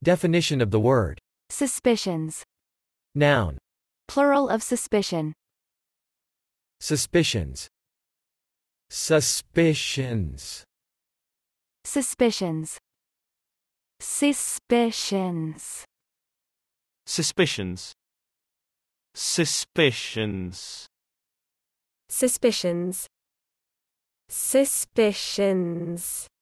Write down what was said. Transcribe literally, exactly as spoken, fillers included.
Definition of the word. Suspicions. Noun. Plural of suspicion. Suspicions. Suspicions. Suspicions. Suspicions. Suspicions. Suspicions. Suspicions. Suspicions.